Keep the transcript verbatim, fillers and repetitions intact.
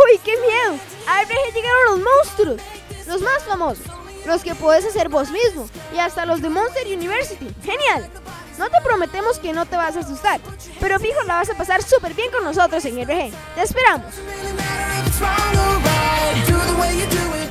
¡Uy, qué miedo! A R G llegaron los monstruos, los más famosos, los que puedes hacer vos mismo, y hasta los de Monster University. ¡Genial! No te prometemos que no te vas a asustar, pero fijo la vas a pasar súper bien con nosotros en R G. ¡Te esperamos!